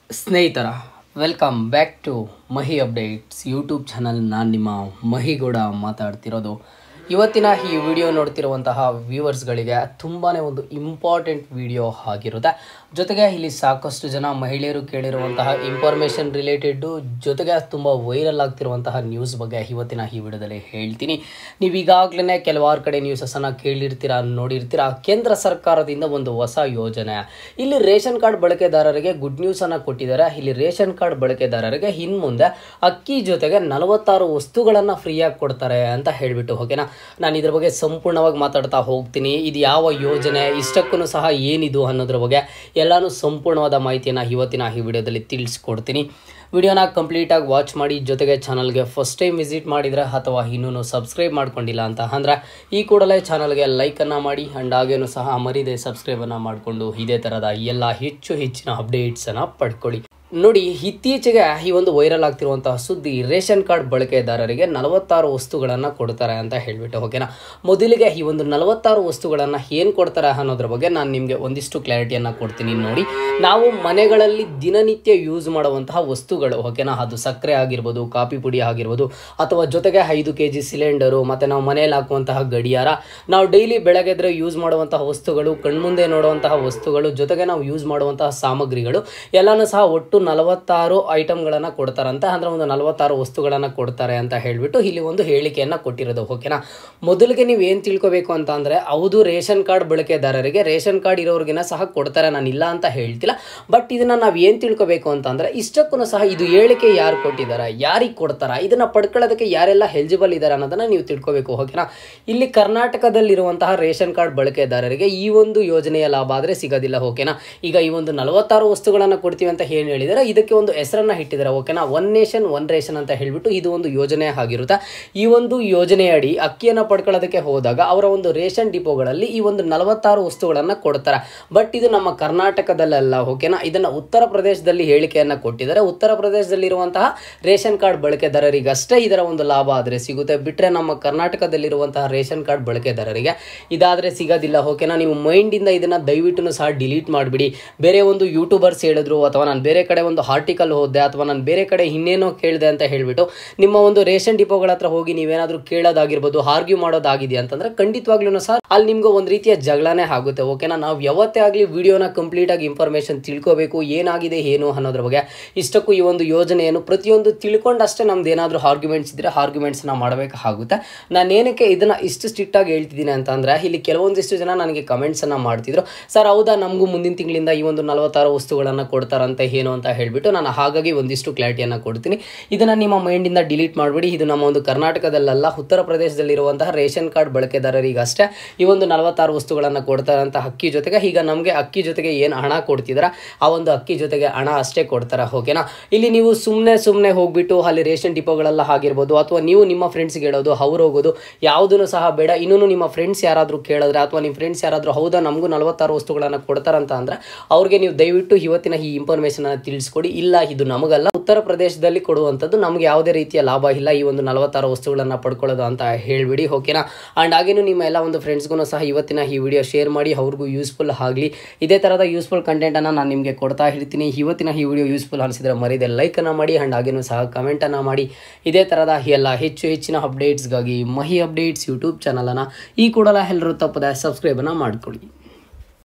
ಸ್ನೇಹಿತರ welcome back to Mahi updates YouTube channel. ನಾನು ನಿಮ್ಮ ಮಹಿಗೌಡ ಮಾತಾಡ್ತಿರೋದು. ಇವತ್ತಿನ ಈ ವಿಡಿಯೋ ನೋಡ್ತಿರುವಂತಹ ವ್ಯೂವರ್ಸ್ಗಳಿಗೆ ತುಂಬಾ ಒಂದು ಇಂಪಾರ್ಟೆಂಟ್ ವಿಡಿಯೋ ಆಗಿರುತ್ತೆ. ಜೊತೆಗೆ ಇಲ್ಲಿ ಸಾಕಷ್ಟು ಜನ ಮಹಿಳೆಯರು ಕೇಳಿರುವಂತಹ ಇನ್ಫಾರ್ಮೇಷನ್ ರಿಲೇಟೆಡ್ಡು, ಜೊತೆಗೆ ತುಂಬ ವೈರಲ್ ಆಗ್ತಿರುವಂತಹ ನ್ಯೂಸ್ ಬಗ್ಗೆ ಇವತ್ತಿನ ಈ ವಿಡಿಯೋದಲ್ಲಿ ಹೇಳ್ತೀನಿ. ನೀವು ಈಗಾಗಲೇ ಕೆಲವಾರು ಕಡೆ ನ್ಯೂಸನ್ನು ಕೇಳಿರ್ತೀರಾ, ನೋಡಿರ್ತೀರಾ. ಕೇಂದ್ರ ಸರ್ಕಾರದಿಂದ ಒಂದು ಹೊಸ ಯೋಜನೆ, ಇಲ್ಲಿ ರೇಷನ್ ಕಾರ್ಡ್ ಬಳಕೆದಾರರಿಗೆ ಗುಡ್ ನ್ಯೂಸನ್ನು ಕೊಟ್ಟಿದ್ದಾರೆ. ಇಲ್ಲಿ ರೇಷನ್ ಕಾರ್ಡ್ ಬಳಕೆದಾರರಿಗೆ ಇನ್ನು ಮುಂದೆ ಅಕ್ಕಿ ಜೊತೆಗೆ 46 ವಸ್ತುಗಳನ್ನು ಫ್ರೀಯಾಗಿ ಕೊಡ್ತಾರೆ ಅಂತ ಹೇಳಿಬಿಟ್ಟು, ಓಕೆನಾ. ನಾನು ಇದ್ರ ಬಗ್ಗೆ ಸಂಪೂರ್ಣವಾಗಿ ಮಾತಾಡ್ತಾ ಹೋಗ್ತೀನಿ. ಇದು ಯಾವ ಯೋಜನೆ, ಇಷ್ಟಕ್ಕೂ ಸಹ ಏನಿದು ಅನ್ನೋದ್ರ ಬಗ್ಗೆ ಎಲ್ಲಾನು ಸಂಪೂರ್ಣವಾದ ಮಾಹಿತಿಯನ್ನು ಇವತ್ತಿನ ಈ ವಿಡಿಯೋದಲ್ಲಿ ತಿಳಿಸ್ಕೊಡ್ತೀನಿ. ವಿಡಿಯೋನ ಕಂಪ್ಲೀಟಾಗಿ ವಾಚ್ ಮಾಡಿ. ಜೊತೆಗೆ ಚಾನಲ್ಗೆ ಫಸ್ಟ್ ಟೈಮ್ ವಿಸಿಟ್ ಮಾಡಿದರೆ ಅಥವಾ ಇನ್ನೂ ಸಬ್ಸ್ಕ್ರೈಬ್ ಮಾಡ್ಕೊಂಡಿಲ್ಲ ಅಂತ ಅಂದರೆ ಈ ಕೂಡಲೇ ಚಾನಲ್ಗೆ ಲೈಕನ್ನು ಮಾಡಿ. ಆ್ಯಂಡ್ ಹಾಗೇನೂ ಸಹ ಮರಿದೆ ಸಬ್ಸ್ಕ್ರೈಬನ್ನು ಮಾಡಿಕೊಂಡು ಇದೇ ಥರದ ಎಲ್ಲ ಹೆಚ್ಚಿನ ಅಪ್ಡೇಟ್ಸನ್ನು ಪಡ್ಕೊಳ್ಳಿ. ನೋಡಿ, ಇತ್ತೀಚೆಗೆ ಈ ಒಂದು ವೈರಲ್ ಆಗ್ತಿರುವಂತಹ ಸುದ್ದಿ, ರೇಷನ್ ಕಾರ್ಡ್ ಬಳಕೆದಾರರಿಗೆ 46 ವಸ್ತುಗಳನ್ನು ಕೊಡ್ತಾರೆ ಅಂತ ಹೇಳಿಬಿಟ್ಟು, ಓಕೆನಾ. ಮೊದಲಿಗೆ ಈ ಒಂದು 46 ವಸ್ತುಗಳನ್ನು ಏನು ಕೊಡ್ತಾರೆ ಅನ್ನೋದ್ರ ಬಗ್ಗೆ ನಾನು ನಿಮಗೆ ಒಂದಿಷ್ಟು ಕ್ಲಾರಿಟಿಯನ್ನು ಕೊಡ್ತೀನಿ. ನೋಡಿ, ನಾವು ಮನೆಗಳಲ್ಲಿ ದಿನನಿತ್ಯ ಯೂಸ್ ಮಾಡುವಂತಹ ವಸ್ತುಗಳು, ಓಕೆನಾ. ಅದು ಸಕ್ಕರೆ ಆಗಿರ್ಬೋದು, ಕಾಫಿ ಪುಡಿ ಆಗಿರ್ಬೋದು, ಅಥವಾ ಜೊತೆಗೆ 5 kg ಸಿಲಿಂಡರು, ಮತ್ತು ನಾವು ಮನೆಯಲ್ಲಿ ಹಾಕುವಂತಹ ಗಡಿಯಾರ, ನಾವು ಡೈಲಿ ಬೆಳಗ್ಗೆದ್ರೆ ಯೂಸ್ ಮಾಡುವಂತಹ ವಸ್ತುಗಳು, ಕಣ್ಮುಂದೆ ನೋಡುವಂತಹ ವಸ್ತುಗಳು, ಜೊತೆಗೆ ನಾವು ಯೂಸ್ ಮಾಡುವಂತಹ ಸಾಮಗ್ರಿಗಳು ಎಲ್ಲನೂ ಸಹ ಒಟ್ಟು 46 ಐಟಮ್ಗಳನ್ನು ಕೊಡ್ತಾರಂತ. ಅಂದರೆ ಒಂದು 46 ವಸ್ತುಗಳನ್ನು ಕೊಡ್ತಾರೆ ಅಂತ ಹೇಳಿಬಿಟ್ಟು ಇಲ್ಲಿ ಒಂದು ಹೇಳಿಕೆಯನ್ನು ಕೊಟ್ಟಿರೋದು, ಓಕೆನಾ. ಮೊದಲಿಗೆ ನೀವು ಏನು ತಿಳ್ಕೊಬೇಕು ಅಂತ ಅಂದರೆ, ಹೌದು, ರೇಷನ್ ಕಾರ್ಡ್ ಬಳಕೆದಾರರಿಗೆ, ರೇಷನ್ ಕಾರ್ಡ್ ಇರೋರಿಗಿನ ಸಹ ಕೊಡ್ತಾರೆ, ನಾನು ಇಲ್ಲ ಅಂತ ಹೇಳ್ತಿಲ್ಲ. ಬಟ್ ಇದನ್ನು ನಾವು ಏನು ತಿಳ್ಕೊಬೇಕು ಅಂತಂದರೆ, ಇಷ್ಟಕ್ಕೂ ಸಹ ಇದು ಹೇಳಿಕೆ ಯಾರು ಕೊಟ್ಟಿದ್ದಾರೆ, ಯಾರಿಗೆ ಕೊಡ್ತಾರೆ, ಇದನ್ನು ಪಡ್ಕೊಳ್ಳೋದಕ್ಕೆ ಯಾರೆಲ್ಲ ಎಲಿಜಿಬಲ್ ಇದ್ದಾರೆ ಅನ್ನೋದನ್ನು ನೀವು ತಿಳ್ಕೊಬೇಕು, ಓಕೆನಾ. ಇಲ್ಲಿ ಕರ್ನಾಟಕದಲ್ಲಿರುವಂತಹ ರೇಷನ್ ಕಾರ್ಡ್ ಬಳಕೆದಾರರಿಗೆ ಈ ಒಂದು ಯೋಜನೆಯ ಲಾಭ ಆದರೆ ಸಿಗೋದಿಲ್ಲ, ಓಕೆನಾ. ಈಗ ಈ ಒಂದು 46 ವಸ್ತುಗಳನ್ನು ಕೊಡ್ತೀವಿ ಅಂತ ಏನು ಹೇಳಿದರೆ, ಇದಕ್ಕೆ ಒಂದು ಹೆಸರನ್ನ ಇಟ್ಟಿದ್ದಾರೆ, ಓಕೆನಾ. ಒನ್ ನೇಷನ್ ಒನ್ ರೇಷನ್ ಅಂತ ಹೇಳಿಬಿಟ್ಟು ಇದು ಒಂದು ಯೋಜನೆ ಆಗಿರುತ್ತೆ. ಈ ಒಂದು ಯೋಜನೆಯಡಿ ಅಕ್ಕಿಯನ್ನು ಪಡ್ಕೊಳ್ಳೋದಕ್ಕೆ ಹೋದಾಗ ಅವರ ಒಂದು ರೇಷನ್ ಡಿಪೋಗಳಲ್ಲಿ ಈ ಒಂದು 46 ವಸ್ತುಗಳನ್ನು ಕೊಡ್ತಾರೆ. ಬಟ್ ಇದು ನಮ್ಮ ಕರ್ನಾಟಕದಲ್ಲ, ಓಕೆನಾ. ಇದನ್ನು ಉತ್ತರ ಪ್ರದೇಶದಲ್ಲಿ ಹೇಳಿಕೆಯನ್ನು ಕೊಟ್ಟಿದ್ದಾರೆ. ಉತ್ತರ ಪ್ರದೇಶದಲ್ಲಿರುವಂತಹ ರೇಷನ್ ಕಾರ್ಡ್ ಬಳಕೆದಾರರಿಗಷ್ಟೇ ಇದರ ಒಂದು ಲಾಭ ಆದರೆ ಸಿಗುತ್ತೆ. ಬಿಟ್ಟರೆ ನಮ್ಮ ಕರ್ನಾಟಕದಲ್ಲಿರುವಂತಹ ರೇಷನ್ ಕಾರ್ಡ್ ಬಳಕೆದಾರರಿಗೆ ಇದಾದರೆ ಸಿಗೋದಿಲ್ಲ, ಓಕೆನಾ. ನೀವು ಮೈಂಡಿಂದ ಇದನ್ನು ದಯವಿಟ್ಟು ಸಹ ಡಿಲೀಟ್ ಮಾಡಿಬಿಡಿ. ಬೇರೆ ಒಂದು ಯೂಟ್ಯೂಬರ್ಸ್ ಹೇಳಿದ್ರು, ಅಥವಾ ನಾನು ಬೇರೆ ಕಡೆ ಒಂದು ಆರ್ಟಿಕಲ್ ಓದಿದೆ, ಅಥವಾ ನಾನು ಬೇರೆ ಕಡೆ ಇನ್ನೇನೋ ಕೇಳಿದೆ ಅಂತ ಹೇಳಿಬಿಟ್ಟು ನಿಮ್ಮ ಒಂದು ರೇಷನ್ ಡಿಪೋಗಳ ಹತ್ರ ಹೋಗಿ ನೀವೇನಾದರೂ ಕೇಳೋದಾಗಿರ್ಬೋದು, ಆರ್ಗ್ಯೂ ಮಾಡೋದಾಗಿದೆ ಅಂತಂದರೆ ಖಂಡಿತವಾಗ್ಲೂ ಸಹ ಅಲ್ಲಿ ನಿಮ್ಗೆ ಒಂದು ರೀತಿಯ ಜಗಳನೇ ಆಗುತ್ತೆ, ಓಕೆನಾ. ನಾವು ಯಾವತ್ತೇ ಆಗಲಿ ವಿಡಿಯೋನ ಕಂಪ್ಲೀಟಾಗಿ ಇನ್ಫಾರ್ಮೇಷನ್ ತಿಳ್ಕೋಬೇಕು, ಏನಾಗಿದೆ ಏನು ಅನ್ನೋದ್ರ ಬಗ್ಗೆ. ಇಷ್ಟಕ್ಕೂ ಈ ಒಂದು ಯೋಜನೆಯನ್ನು ಪ್ರತಿಯೊಂದು ತಿಳ್ಕೊಂಡಷ್ಟೇ ನಮ್ದು ಏನಾದರೂ ಆರ್ಗ್ಯುಮೆಂಟ್ಸ್ ಇದ್ದರೆ ಆರ್ಗ್ಯುಮೆಂಟ್ಸ್ನ ಮಾಡಬೇಕಾಗುತ್ತೆ. ನಾನು ಏನಕ್ಕೆ ಇದನ್ನು ಇಷ್ಟು ಸ್ಟ್ರಿಕ್ಟಾಗಿ ಹೇಳ್ತಿದ್ದೀನಿ ಅಂತಂದರೆ, ಇಲ್ಲಿ ಕೆಲವೊಂದಿಷ್ಟು ಜನ ನನಗೆ ಕಮೆಂಟ್ಸನ್ನು ಮಾಡ್ತಿದ್ರು, ಸರ್ ಹೌದಾ, ನಮಗೂ ಮುಂದಿನ ತಿಂಗಳಿಂದ ಈ ಒಂದು 46 ವಸ್ತುಗಳನ್ನು ಕೊಡ್ತಾರಂತೆ ಏನು ಅಂತ ಹೇಳಿಬಿಟ್ಟು. ನಾನು ಹಾಗಾಗಿ ಒಂದಿಷ್ಟು ಕ್ಲಾರಿಟಿಯನ್ನು ಕೊಡ್ತೀನಿ. ಇದನ್ನು ನಿಮ್ಮ ಮೈಂಡಿಂದ ಡಿಲೀಟ್ ಮಾಡಿಬಿಡಿ. ಇದು ನಮ್ಮ ಒಂದು ಕರ್ನಾಟಕದಲ್ಲ, ಉತ್ತರ ಪ್ರದೇಶದಲ್ಲಿರುವಂತಹ ರೇಷನ್ ಕಾರ್ಡ್ ಬಳಕೆದಾರರಿಗಷ್ಟೇ ಈ ಒಂದು 46 ವಸ್ತುಗಳನ್ನು ಕೊಡ್ತಾರಂತ. ಅಕ್ಕಿ ಜೊತೆಗೆ, ಈಗ ನಮಗೆ ಅಕ್ಕಿ ಜೊತೆಗೆ ಏನು ಹಣ ಕೊಡ್ತಿದ್ದಾರೆ ಆ ಒಂದು ಅಕ್ಕಿ ಜೊತೆಗೆ ಹಣ ಅಷ್ಟೇ ಕೊಡ್ತಾರೆ, ಓಕೆನಾ. ಇಲ್ಲಿ ನೀವು ಸುಮ್ಮನೆ ಹೋಗ್ಬಿಟ್ಟು ಅಲ್ಲಿ ರೇಷನ್ ಡಿಪೋಗಳೆಲ್ಲ ಆಗಿರ್ಬೋದು, ಅಥವಾ ನೀವು ನಿಮ್ಮ ಫ್ರೆಂಡ್ಸ್ಗೆ ಹೇಳೋದು, ಅವ್ರು ಹೋಗೋದು ಯಾವುದೂ ಸಹ ಬೇಡ. ಇನ್ನೂ ನಿಮ್ಮ ಫ್ರೆಂಡ್ಸ್ ಯಾರಾದರೂ ಕೇಳಿದ್ರೆ, ಅಥವಾ ನಿಮ್ಮ ಫ್ರೆಂಡ್ಸ್ ಯಾರಾದರೂ ಹೌದಾ ನಮಗೂ 46 ವಸ್ತುಗಳನ್ನು ಕೊಡ್ತಾರಂತ ಅಂದರೆ ಅವ್ರಿಗೆ ನೀವು ದಯವಿಟ್ಟು ಇವತ್ತಿನ ಈ ಇನ್ಫಾರ್ಮೇಷನ್ ತಿಳಿಸ್ಕೊಡಿ. ಇಲ್ಲ, ಇದು ನಮಗಲ್ಲ, ಉತ್ತರ ಪ್ರದೇಶದಲ್ಲಿ ಕೊಡುವಂಥದ್ದು, ನಮಗೆ ಯಾವುದೇ ರೀತಿಯ ಲಾಭ ಇಲ್ಲ ಈ ಒಂದು 46 ವಸ್ತುಗಳನ್ನು ಪಡ್ಕೊಳ್ಳೋದು ಅಂತ ಹೇಳ್ಬಿಡಿ, ಓಕೆನಾ. ಆ್ಯಂಡ್ ಹಾಗೇನು ನಿಮ್ಮ ಎಲ್ಲ ಒಂದು ಫ್ರೆಂಡ್ಸ್ಗೂ ಸಹ ಇವತ್ತಿನ ಈ ವಿಡಿಯೋ ಶೇರ್ ಮಾಡಿ, ಅವ್ರಿಗೂ ಯೂಸ್ಫುಲ್ ಆಗಲಿ. ಇದೇ ಥರದ ಯೂಸ್ಫುಲ್ ಕಂಟೆಂಟನ್ನು ನಾನು ನಿಮಗೆ ಕೊಡ್ತಾ ಇರ್ತೀನಿ. ಇವತ್ತಿನ ಈ ವಿಡಿಯೋ ಯೂಸ್ಫುಲ್ ಅನಿಸಿದರೆ ಮರಿದೆ ಲೈಕನ್ನು ಮಾಡಿ, ಆ್ಯಂಡ್ ಹಾಗೇನು ಸಹ ಕಮೆಂಟನ್ನು ಮಾಡಿ. ಇದೇ ಥರದ ಎಲ್ಲ ಹೆಚ್ಚಿನ ಅಪ್ಡೇಟ್ಸ್ಗಾಗಿ ಮಹಿ ಅಪ್ಡೇಟ್ಸ್ ಯೂಟ್ಯೂಬ್ ಚಾನಲನ್ನು ಈ ಕೂಡಲೇ ಎಲ್ಲರೂ ತಪ್ಪದೆ ಸಬ್ಸ್ಕ್ರೈಬನ್ನು ಮಾಡ್ಕೊಳ್ಳಿ.